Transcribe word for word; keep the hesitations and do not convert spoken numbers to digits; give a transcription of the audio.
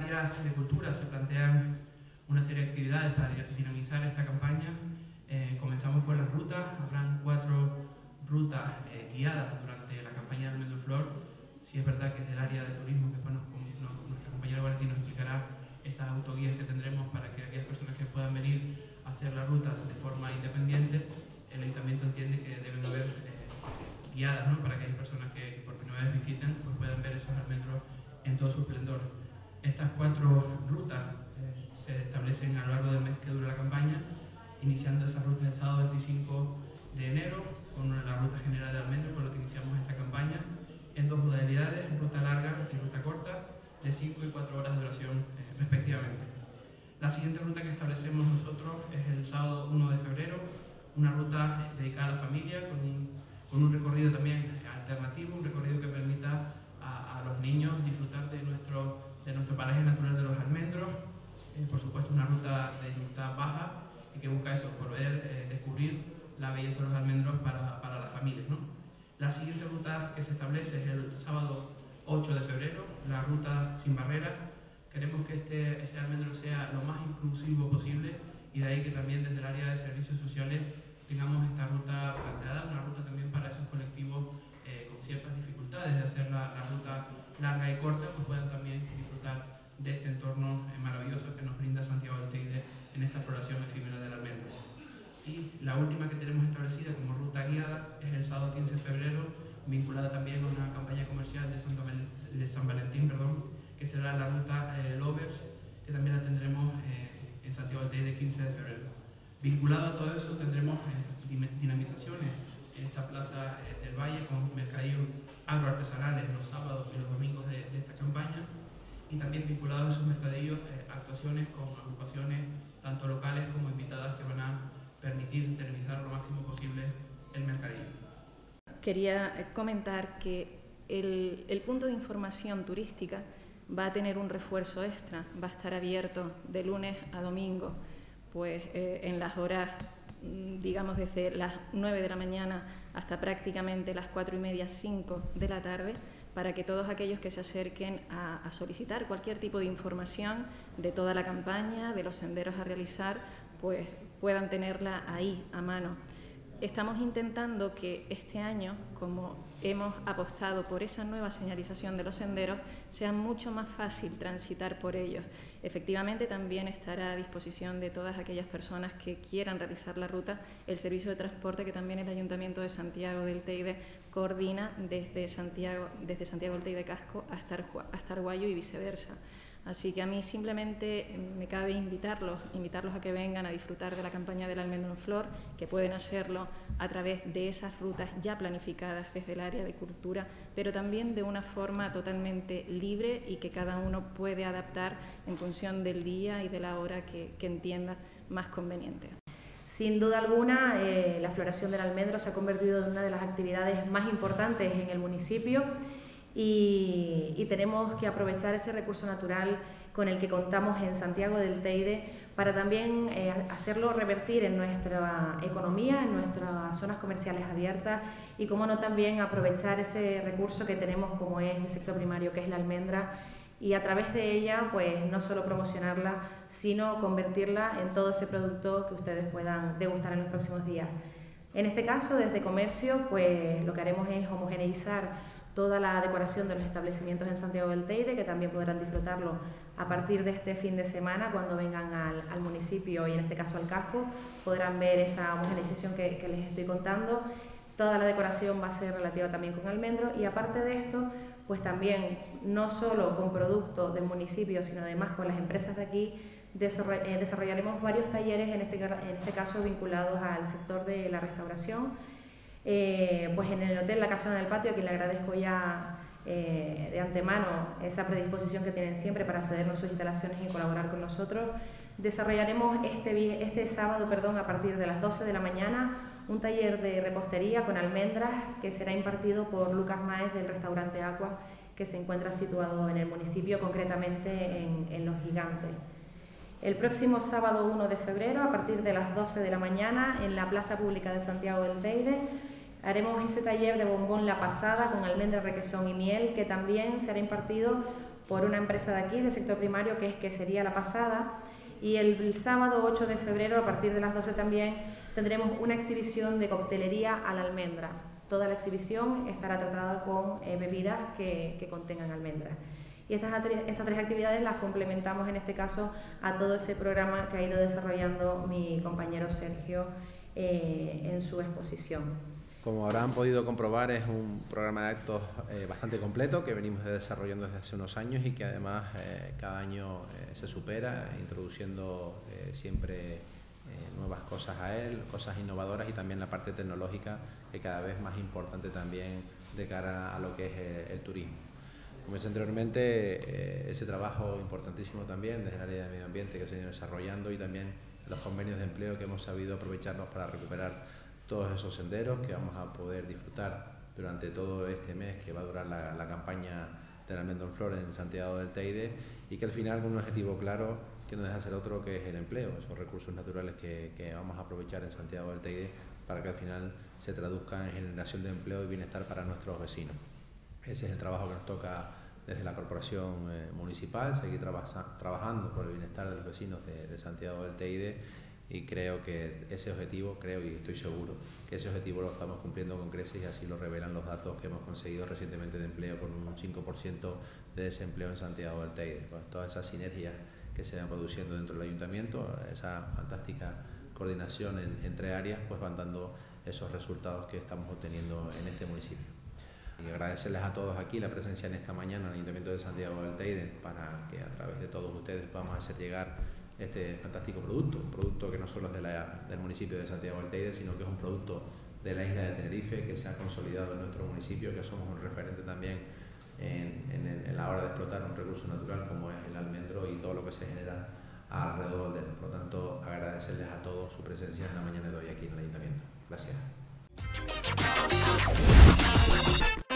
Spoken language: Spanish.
área de cultura se plantean una serie de actividades para dinamizar esta campaña. Eh, comenzamos con las rutas, habrán cuatro rutas eh, guiadas durante la campaña de Almendro Flor. Si es verdad que es del área de turismo, que después nos, nos, nuestra compañera Valentín nos explicará esas autoguías que tendremos para que aquellas personas que puedan venir a hacer la ruta de forma independiente, el ayuntamiento entiende que deben haber eh, guiadas, ¿no?, para aquellas personas que, que por primera vez visiten, pues puedan ver esos almendros en todo su esplendor. Estas cuatro rutas eh, se establecen a lo largo del mes que dura la campaña, iniciando esas rutas el sábado veinticinco de enero con la ruta general de almendro, con lo que iniciamos esta campaña, en dos modalidades, ruta larga y ruta corta, de cinco y cuatro horas de duración eh, respectivamente. La siguiente ruta que establecemos nosotros es el sábado uno de febrero, una ruta dedicada a la familia con un, con un recorrido también alternativo, un recorrido que permita a, a los niños disfrutar de nuestro, de nuestro paraje natural de los almendros. Eh, por supuesto, una ruta de dificultad baja y que busca eso, poder eh, descubrir la belleza de los almendros para, para las familias, ¿no? La siguiente ruta que se establece es el sábado ocho de febrero, la ruta sin barreras. Queremos que este, este almendro sea lo más inclusivo posible y de ahí que también desde el área de servicios sociales tengamos esta ruta planteada, una ruta también para esos colectivos eh, con ciertas dificultades de hacer la, la ruta larga y corta, pues puedan también disfrutar de este entorno eh, maravilloso que nos brinda Santiago del Teide en esta floración efímera del almendro. Y la última que tenemos establecida como ruta guiada es el sábado quince de febrero, vinculada también a una campaña comercial de, Santo, de San Valentín, perdón, que será la ruta eh, Lovers, que también la tendremos eh, en Santiago del Teide quince de febrero. Vinculado a todo eso tendremos eh, dinamizaciones en esta plaza eh, del Valle con mercadillos agroartesanales los sábados y los domingos de, de esta campaña, y también vinculados a esos mercadillos eh, actuaciones con agrupaciones tanto locales como invitadas que van a permitir dinamizar lo máximo posible el mercadillo. Quería comentar que el, el punto de información turística va a tener un refuerzo extra, va a estar abierto de lunes a domingo, pues eh, en las horas, digamos, desde las nueve de la mañana hasta prácticamente las cuatro y media, cinco de la tarde, para que todos aquellos que se acerquen a, a solicitar cualquier tipo de información de toda la campaña, de los senderos a realizar, pues puedan tenerla ahí a mano. Estamos intentando que este año, como hemos apostado por esa nueva señalización de los senderos, sea mucho más fácil transitar por ellos. Efectivamente, también estará a disposición de todas aquellas personas que quieran realizar la ruta el servicio de transporte que también el Ayuntamiento de Santiago del Teide coordina desde Santiago, desde Santiago del Teide Casco hasta Arguayo y viceversa. Así que a mí simplemente me cabe invitarlos, invitarlos a que vengan a disfrutar de la campaña del Almendro en Flor, que pueden hacerlo a través de esas rutas ya planificadas desde el área de cultura, pero también de una forma totalmente libre y que cada uno puede adaptar en función del día y de la hora que, que entienda más conveniente. Sin duda alguna, eh, la floración del almendro se ha convertido en una de las actividades más importantes en el municipio. Y, y tenemos que aprovechar ese recurso natural con el que contamos en Santiago del Teide para también eh, hacerlo revertir en nuestra economía, en nuestras zonas comerciales abiertas y, como no, también aprovechar ese recurso que tenemos como es el sector primario, que es la almendra, y a través de ella pues no solo promocionarla, sino convertirla en todo ese producto que ustedes puedan degustar en los próximos días. En este caso, desde comercio, pues lo que haremos es homogeneizar toda la decoración de los establecimientos en Santiago del Teide, que también podrán disfrutarlo a partir de este fin de semana cuando vengan al, al municipio y en este caso al casco. Podrán ver esa homogeneización que, que les estoy contando. Toda la decoración va a ser relativa también con almendro, y aparte de esto, pues también no solo con productos del municipio, sino además con las empresas de aquí, desarrollaremos varios talleres, en este, en este caso vinculados al sector de la restauración. Eh, pues en el Hotel La Casona del Patio, a quien le agradezco ya eh, de antemano esa predisposición que tienen siempre para cedernos sus instalaciones y colaborar con nosotros. Desarrollaremos este, este sábado, perdón, a partir de las doce de la mañana, un taller de repostería con almendras que será impartido por Lucas Maez del restaurante Aqua, que se encuentra situado en el municipio, concretamente en, en Los Gigantes. El próximo sábado uno de febrero, a partir de las doce de la mañana, en la Plaza Pública de Santiago del Teide, haremos ese taller de bombón La Pasada con almendra, requesón y miel, que también será impartido por una empresa de aquí, del sector primario, que es Quesería La Pasada. Y el, el sábado ocho de febrero, a partir de las doce también, tendremos una exhibición de coctelería a la almendra. Toda la exhibición estará tratada con eh, bebidas que, que contengan almendras. Y estas, estas tres actividades las complementamos en este caso a todo ese programa que ha ido desarrollando mi compañero Sergio eh, en su exposición. Como habrán podido comprobar, es un programa de actos eh, bastante completo que venimos desarrollando desde hace unos años y que además eh, cada año eh, se supera, introduciendo eh, siempre eh, nuevas cosas a él, cosas innovadoras y también la parte tecnológica, que cada vez más importante también de cara a lo que es el, el turismo. Como decía anteriormente, eh, ese trabajo importantísimo también desde el área de medio ambiente que se ha ido desarrollando y también los convenios de empleo que hemos sabido aprovecharnos para recuperar todos esos senderos que vamos a poder disfrutar durante todo este mes que va a durar la, la campaña del Almendro en Flor en Santiago del Teide, y que al final con un objetivo claro que no deja de ser otro, que es el empleo, esos recursos naturales que, que vamos a aprovechar en Santiago del Teide para que al final se traduzca en generación de empleo y bienestar para nuestros vecinos. Ese es el trabajo que nos toca desde la Corporación eh, Municipal, seguir traba trabajando por el bienestar de los vecinos de, de Santiago del Teide. Y creo que ese objetivo, creo y estoy seguro que ese objetivo lo estamos cumpliendo con creces, y así lo revelan los datos que hemos conseguido recientemente de empleo, con un cinco por ciento de desempleo en Santiago del Teide. Pues todas esas sinergias que se van produciendo dentro del ayuntamiento, esa fantástica coordinación en, entre áreas, pues van dando esos resultados que estamos obteniendo en este municipio. Y agradecerles a todos aquí la presencia en esta mañana en el Ayuntamiento de Santiago del Teide, para que a través de todos ustedes podamos hacer llegar este fantástico producto, un producto que no solo es de la, del municipio de Santiago del Teide, sino que es un producto de la isla de Tenerife, que se ha consolidado en nuestro municipio, que somos un referente también en, en, en la hora de explotar un recurso natural como es el almendro y todo lo que se genera alrededor de él. Por lo tanto, agradecerles a todos su presencia en la mañana de hoy aquí en el Ayuntamiento. Gracias.